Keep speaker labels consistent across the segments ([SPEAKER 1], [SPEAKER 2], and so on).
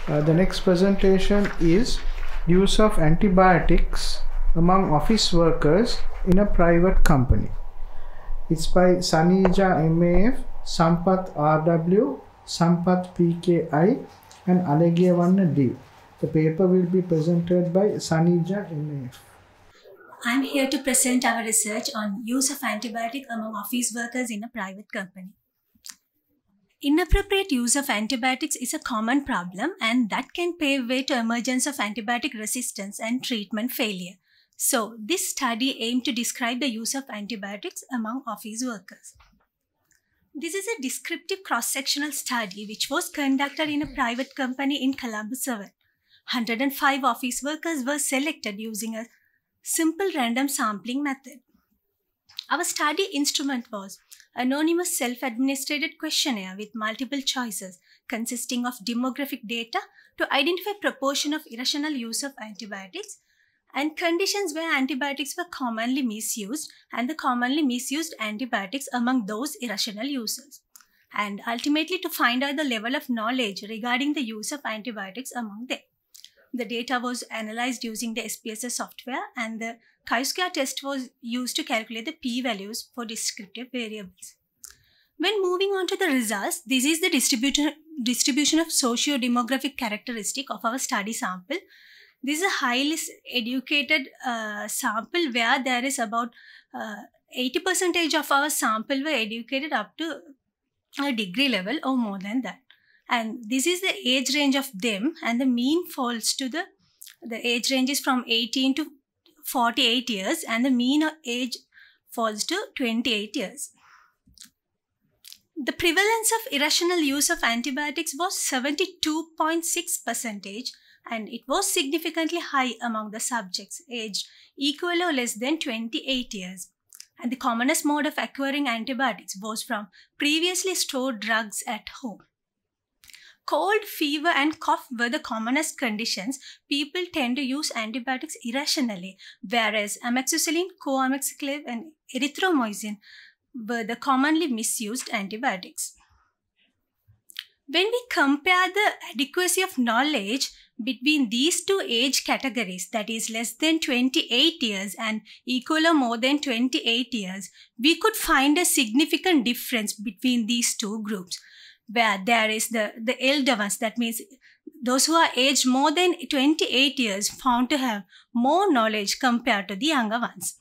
[SPEAKER 1] The next presentation is use of antibiotics among office workers in a private company. It's by Sanija MAF, Sampath RW, Sampath PKI and Alegevanna D. The paper will be presented by Sanija MAF.
[SPEAKER 2] I'm here to present our research on use of antibiotic among office workers in a private company. Inappropriate use of antibiotics is a common problem, and that can pave way to emergence of antibiotic resistance and treatment failure. So, this study aimed to describe the use of antibiotics among office workers. This is a descriptive cross-sectional study which was conducted in a private company in Colombo, 105 office workers were selected using a simple random sampling method. Our study instrument was anonymous self-administered questionnaire with multiple choices consisting of demographic data to identify proportion of irrational use of antibiotics and conditions where antibiotics were commonly misused and the commonly misused antibiotics among those irrational users, and ultimately to find out the level of knowledge regarding the use of antibiotics among them. The data was analyzed using the SPSS software, and the chi-square test was used to calculate the p-values for descriptive variables. When moving on to the results, this is the distribution of socio-demographic characteristic of our study sample. This is a highly educated sample where there is about 80% of our sample were educated up to a degree level or more than that. And this is the age range of them, and the mean falls to the age range is from 18 to 48 years, and the mean age falls to 28 years. The prevalence of irrational use of antibiotics was 72.6%, and it was significantly high among the subjects aged equal or less than 28 years. And the commonest mode of acquiring antibiotics was from previously stored drugs at home. Cold, fever, and cough were the commonest conditions. People tend to use antibiotics irrationally, whereas amoxicillin, co-amoxiclav, and erythromycin were the commonly misused antibiotics. When we compare the adequacy of knowledge between these two age categories, that is less than 28 years and equal or more than 28 years, we could find a significant difference between these two groups, where there is the elder ones, that means those who are aged more than 28 years found to have more knowledge compared to the younger ones.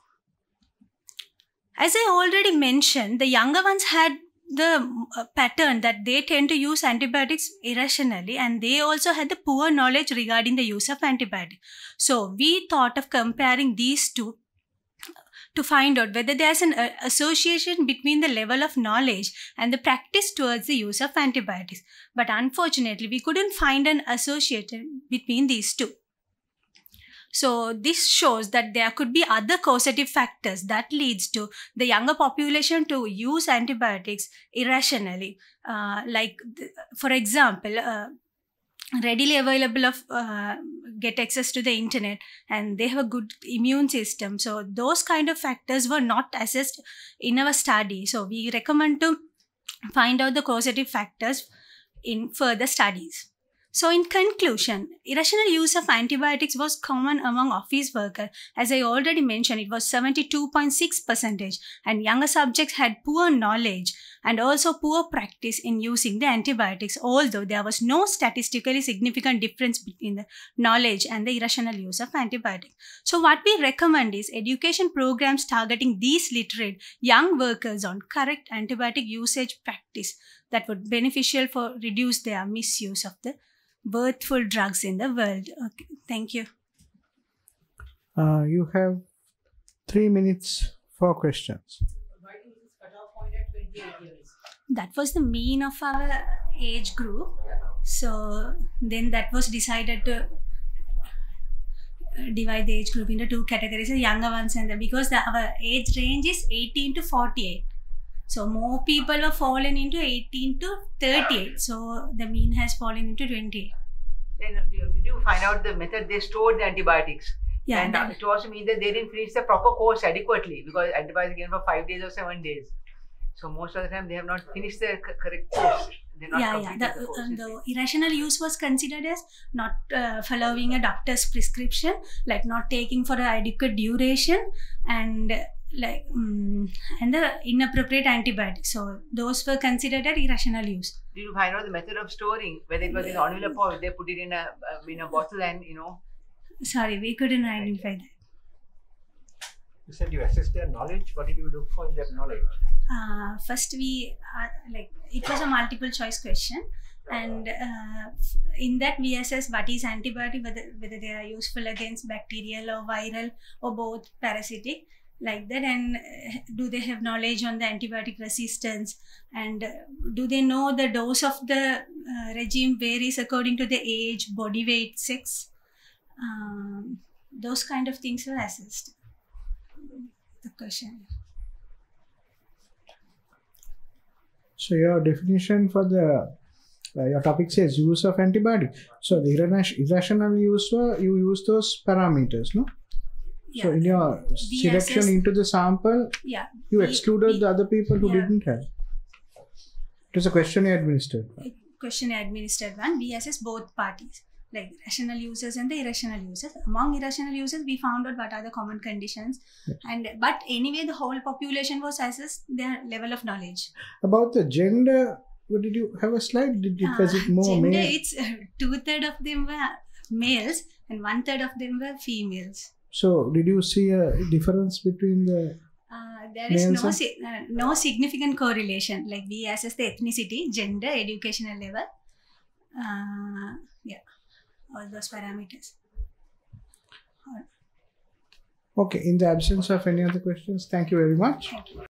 [SPEAKER 2] As I already mentioned, the younger ones had the pattern that they tend to use antibiotics irrationally, and they also had the poor knowledge regarding the use of antibiotics. So we thought of comparing these two to find out whether there's an association between the level of knowledge and the practice towards the use of antibiotics. But unfortunately, we couldn't find an association between these two. So this shows that there could be other causative factors that leads to the younger population to use antibiotics irrationally. For example, readily available of get access to the internet, and they have a good immune system. So those kind of factors were not assessed in our study. So we recommend to find out the causative factors in further studies. So in conclusion, irrational use of antibiotics was common among office workers. As I already mentioned, it was 72.6%, and younger subjects had poor knowledge and also poor practice in using the antibiotics, although there was no statistically significant difference between the knowledge and the irrational use of antibiotics. So what we recommend is education programs targeting these literate young workers on correct antibiotic usage practice that would beneficial for reduce their misuse of the birthful drugs in the world. Okay, thank you.
[SPEAKER 1] You have 3 minutes for questions.
[SPEAKER 3] Why is this cutoff point at 28 years?
[SPEAKER 2] That was the mean of our age group. So then that was decided to divide the age group into two categories, the younger ones and because our age range is 18 to 48. So more people were fallen into 18 to 38. So the mean has fallen into 28.
[SPEAKER 3] Then did you find out the method they stored the antibiotics?
[SPEAKER 2] Yeah.
[SPEAKER 3] And it also means that they didn't finish the proper course adequately, because antibiotics are given for 5 days or 7 days. So most of the time they have not finished the correct course. They're not
[SPEAKER 2] Yeah.
[SPEAKER 3] completing the course.
[SPEAKER 2] The irrational use was considered as not following a doctor's prescription, like not taking for an adequate duration, and and the inappropriate antibiotics. So those were considered as irrational use.
[SPEAKER 3] Did you find out the method of storing? Whether it was in envelope or they put it in a bottle and
[SPEAKER 2] Sorry, we couldn't identify that.
[SPEAKER 4] You said you assessed their knowledge. What did you look for in their knowledge?
[SPEAKER 2] First, we it was a multiple choice question, and in that we assess what is antibiotic, whether they are useful against bacterial or viral or both parasitic, like that, and do they have knowledge on the antibiotic resistance, and do they know the dose of the regime varies according to the age, body weight, sex. Those kind of things were assessed. The question.
[SPEAKER 1] So your definition for the your topic says use of antibiotic. So the irrational use you use those parameters, no?
[SPEAKER 2] Yeah.
[SPEAKER 1] So in your selection into the sample, you excluded the other people who didn't have. It was a questionnaire administered.
[SPEAKER 2] Questionnaire administered one. We assess both parties, like rational users and the irrational users. Among irrational users, we found out what are the common conditions, but anyway, the whole population was assessed their level of knowledge.
[SPEAKER 1] About the gender, did you have a slide? Was it more
[SPEAKER 2] gender,
[SPEAKER 1] male?
[SPEAKER 2] It's 2/3 of them were males and 1/3 of them were females.
[SPEAKER 1] So did you see a difference between the?
[SPEAKER 2] There is no significant correlation. Like we assess the ethnicity, gender, educational level. All those parameters.
[SPEAKER 1] Okay, in the absence of any other questions, thank you very much.
[SPEAKER 2] Thank you.